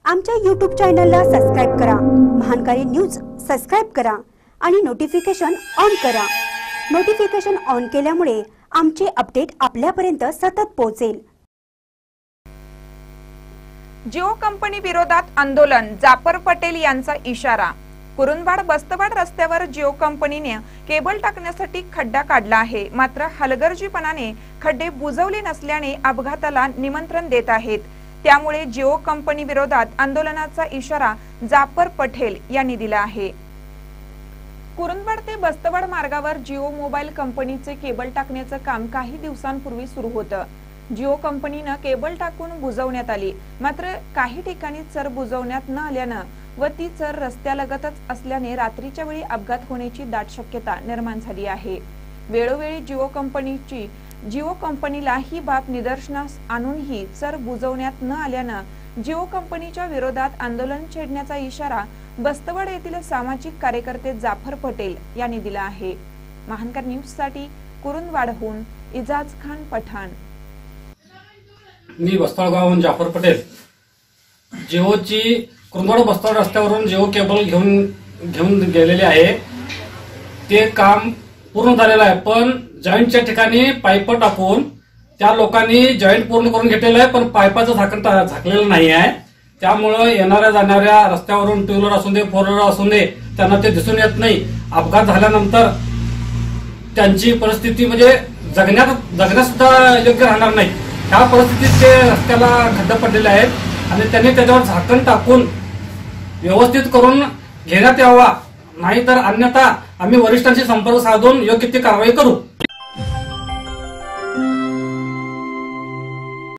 आमच्या YouTube चॅनलला subscribe करा, महानकारी न्यूज सबस्क्राइब करा आणि नोटिफिकेशन ऑन करा। नोटिफिकेशन ऑन केल्यामुळे आमचे अपडेट आपल्यापर्यंत सतत पोहोचेल। जिओ कंपनी विरोधात आंदोलन, जाफर पटेल यांचा इशारा। कुरुंदवाड बस्तवाड रस्त्यावर जिओ कंपनीने केबल टाकण्यासाठी खड्डा काढला आहे, मात्र हलगर्जीपणाने खड्डे बुजवले नसल्याने अपघाताला निमंत्रण देत आहेत। त्यामुळे जिओ कंपनी विरोधात आंदोलनाचा इशारा जाफर पटेल यांनी दिला आहे। कुरुंदवाड ते बस्तवाड मार्गावर जिओ मोबाईल कंपनीचे केबल टाकण्याचे काम काही दिवसांपूर्वी सुरू होतं। जिओ कंपनीने केबल टाकून बुजवण्यात आली, मात्र काही ठिकाणी चर बुजवण्यात न आल्याने व ती चर रस्त्यालगतच असल्याने रात्रीच्या वेळी अपघात होण्याची दाट शक्यता निर्माण झाली आहे। वेळोवेळी जिओ कंपनीला ही बाब निदर्शनास आणूनही चर बुजवण्यात न आल्याने जिओ कंपनीच्या विरोधात आंदोलन छेडण्याचा इशारा बस्तवाड येथील सामाजिक कार्यकर्ते जाफर पटेल यांनी दिला आहे। महानकर न्यूजसाठी कुरुंदवाडहून इजाज खान पठाण। मी बस्तवाड गावाहून जाफर पटेल। जिओची कुरुंदवाड बस्तवाड रस्त्यावरून जिओ केबल घेऊन गेलेले आहे। ते काम पूर्ण झालेलं आहे, पण जॉईंटच्या ठिकाणी पाईप टाकून त्या लोकांनी जॉईंट पूर्ण करून घेतलेलं आहे, पण पाईपाचं झाकण झाकलेलं नाही आहे। त्यामुळे येणाऱ्या जाणाऱ्या रस्त्यावरून टू व्हीलर असू दे, फोर व्हीलर असू दे, त्यांना ते दिसून येत नाही। अपघात झाल्यानंतर त्यांची परिस्थिती म्हणजे जगण्यात सुद्धा योग्य राहणार नाही। त्या परिस्थितीत ते रस्त्याला खड्डे पडलेले आहेत आणि त्यांनी त्याच्यावर झाकण टाकून व्यवस्थित करून घेण्यात यावा, नाहीतर अन्यथा आम्ही वरिष्ठांशी संपर्क साधून योग्य ती कारवाई करू।